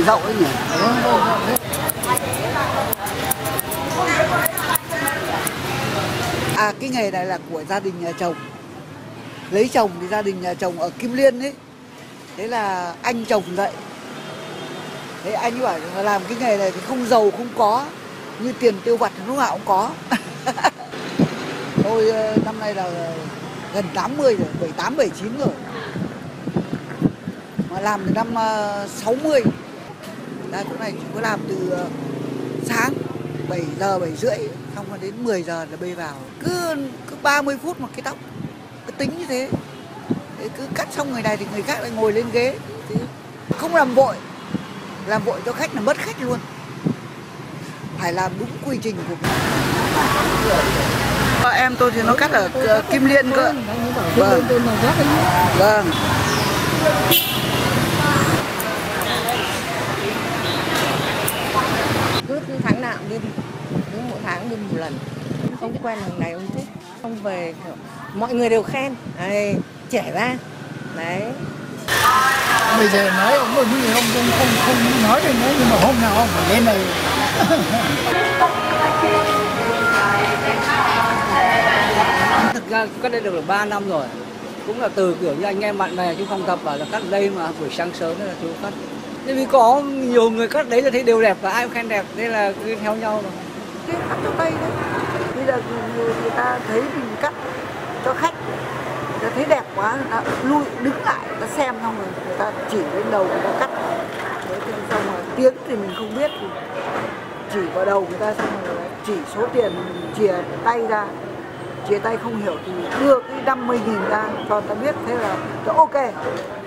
đậu ấy nhỉ. À, cái nghề này là của gia đình nhà chồng. Lấy chồng thì gia đình nhà chồng ở Kim Liên ấy. Thế là anh chồng dậy. Thế anh ấy bảo là làm cái nghề này thì không giàu không có, như tiền tiêu vặt lúc nào cũng có. Tôi năm nay là gần 80 rồi, 78, 79 rồi. Mà làm từ năm 60. Ra chỗ này chỉ có làm từ sáng 7 giờ, 7 rưỡi, xong rồi đến 10 giờ là bê vào. Cứ 30 phút một cái tóc, cứ tính như thế. Thế cứ cắt xong người này thì người khác lại ngồi lên ghế. Thế không làm vội cho khách là mất khách luôn. Phải làm đúng quy trình của mình. Em tôi thì nó cắt ở Kim Liên cơ. Vâng. Vâng. Cứ tháng nào đi, cứ mỗi tháng đi một lần. Không quen thằng này ông thích, không về mọi người đều khen, đấy, trẻ ra, đấy. Bây giờ nói ông một người không nói được nữa, nhưng mà hôm nào ông phải lên này. Thực ra cách đây được 3 năm rồi, cũng là từ kiểu như anh em bạn bè chứ không tập bảo là cắt đây mà buổi sáng sớm là chú cắt. Thế vì có nhiều người cắt đấy là thấy đều đẹp và ai cũng khen đẹp, nên là cứ theo nhau rồi. Thế cắt cho Tây đấy. Bây giờ người ta thấy mình cắt cho khách, người ta thấy đẹp quá, người ta lui đứng lại, người ta xem xong rồi người ta chỉ lên đầu người ta cắt. Thế thì xong rồi tiếng thì mình không biết, thì chỉ vào đầu người ta xong rồi chỉ số tiền mình chìa tay ra. Chia tay không hiểu thì đưa cái 50.000 ra cho người ta biết, thế là ok.